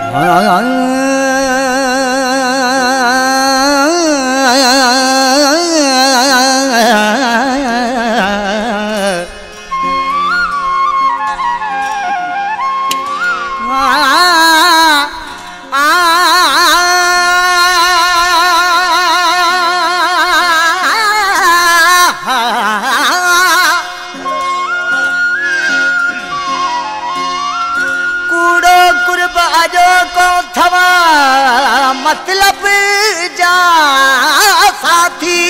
मतलब जा साथी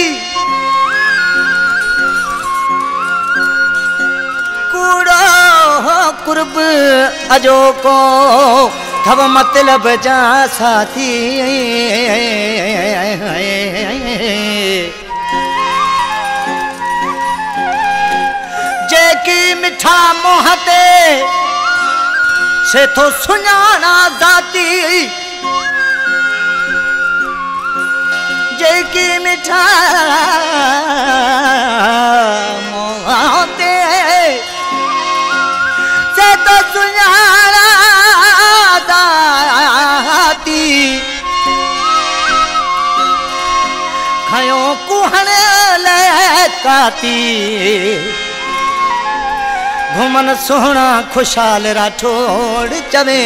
कूड़ो कुर्ब अजो को थव मतलब जा साथी जेकी मिठा मोहते से तो सुञाणा जाती जेकी मिठा मोहते से तो सुञाणा जाती खयो कुहण लकाती घुमन सोहना खुशहाल राठौड़ चवे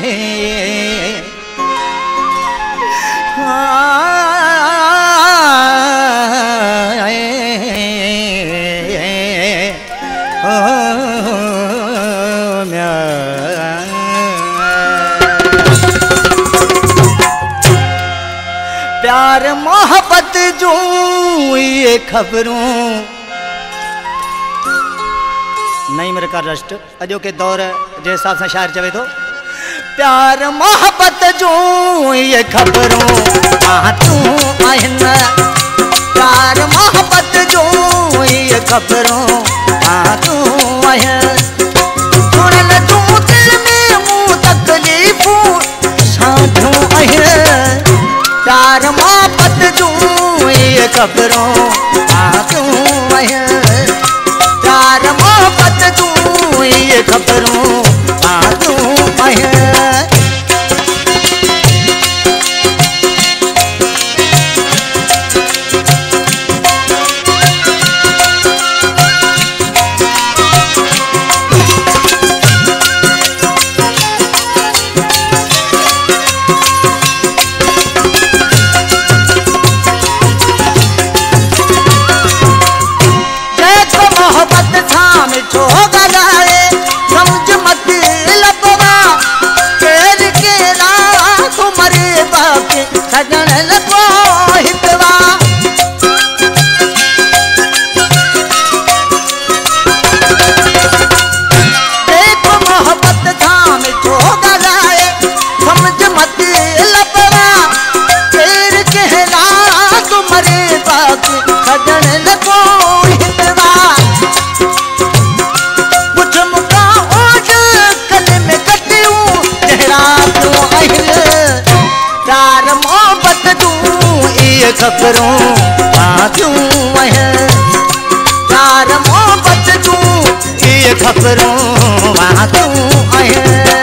प्यार मोहब्बत जो ये खबरों नहीं मेरे का राष्ट्र अजो के दौर जे हिसाब से शायर चवे तो प्यार मोहब्बत जो ये खबरों तू आइन प्यार मोहब्बत जो ये खबरों तू आइन सुन तू दिल में मुँह तकलीफूं साधू आइन प्यार मोहब्बत जो ये खबरों तू आइन प्यार मोहब्बत तू ये खबरों तू आए खबरों तू आए प्यार मोहब्बत तू ये खबरों तू आए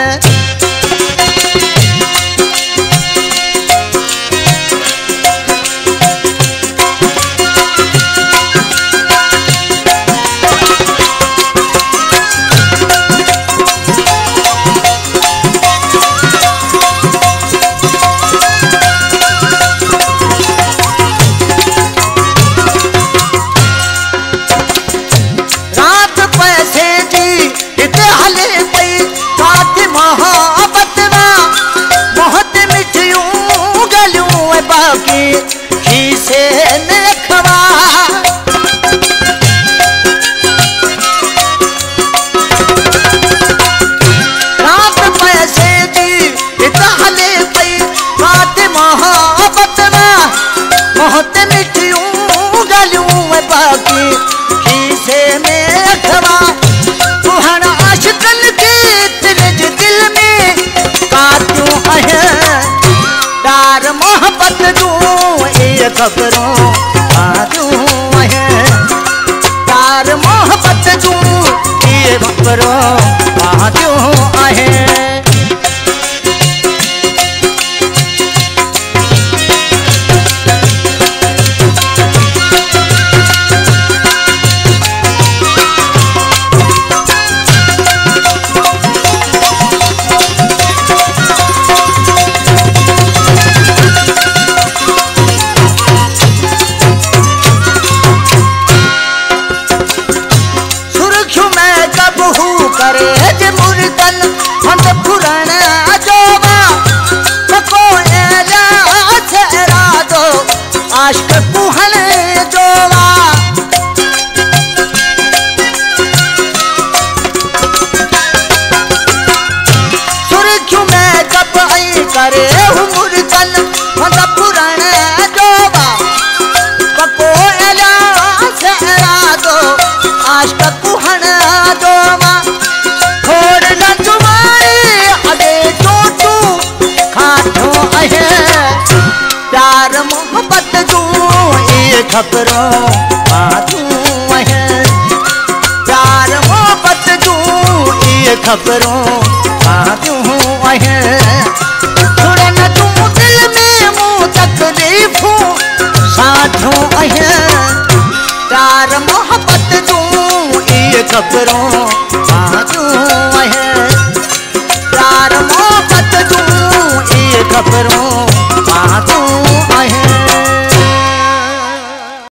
खबरों तू आए प्यार मोहब्बत तू ये खबरों तू आए खबरों आदियूं हैं थोड़ा न तूं दिल में मूं तकलीफ़ूं साथियूं हैं प्यार मोहब्बत जूं ये खबरों